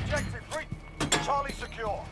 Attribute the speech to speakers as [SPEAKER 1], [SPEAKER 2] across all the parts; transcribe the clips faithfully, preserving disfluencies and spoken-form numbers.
[SPEAKER 1] Objective free. Charlie secure.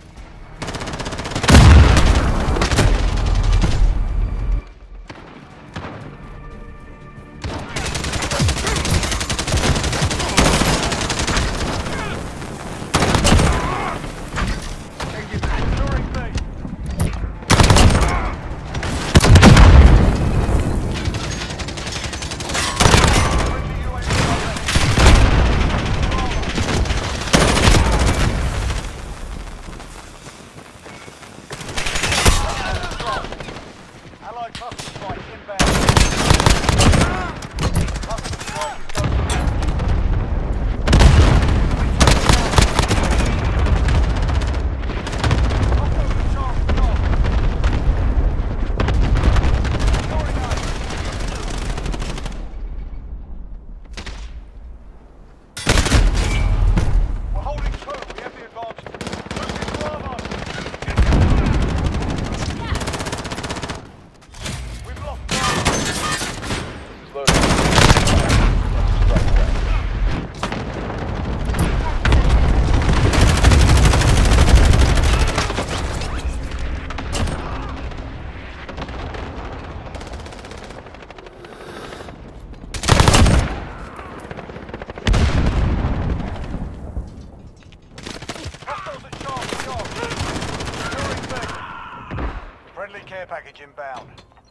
[SPEAKER 1] Friendly care package inbound.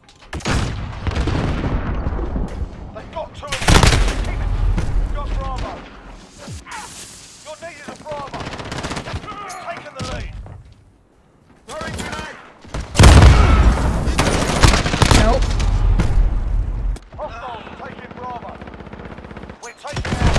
[SPEAKER 1] They've got two of them. We've got Bravo. You're needed at Bravo. We've taken the lead. Throwing grenade.
[SPEAKER 2] Nope.
[SPEAKER 1] Hostiles are taking Bravo. We're taking out.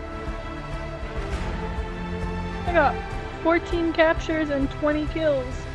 [SPEAKER 2] I got fourteen captures and twenty kills.